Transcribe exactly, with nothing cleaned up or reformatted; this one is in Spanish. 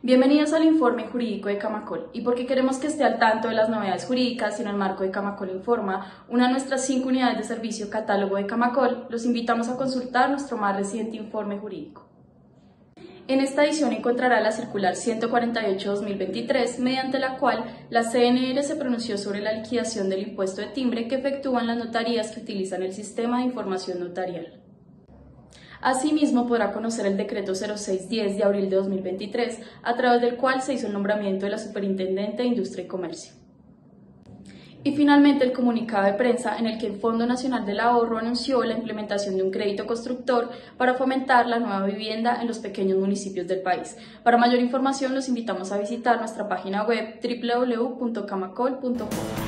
Bienvenidos al informe jurídico de Camacol, y porque queremos que esté al tanto de las novedades jurídicas y en el marco de Camacol Informa, una de nuestras cinco unidades de servicio catálogo de Camacol, los invitamos a consultar nuestro más reciente informe jurídico. En esta edición encontrará la circular ciento cuarenta y ocho barra dos mil veintitrés, mediante la cual la C N R se pronunció sobre la liquidación del impuesto de timbre que efectúan las notarías que utilizan el sistema de información notarial. Asimismo, podrá conocer el decreto cero seis diez de abril de dos mil veintitrés, a través del cual se hizo el nombramiento de la Superintendente de Industria y Comercio. Y finalmente, el comunicado de prensa en el que el Fondo Nacional del Ahorro anunció la implementación de un crédito constructor para fomentar la nueva vivienda en los pequeños municipios del país. Para mayor información, los invitamos a visitar nuestra página web doble u doble u doble u punto camacol punto com.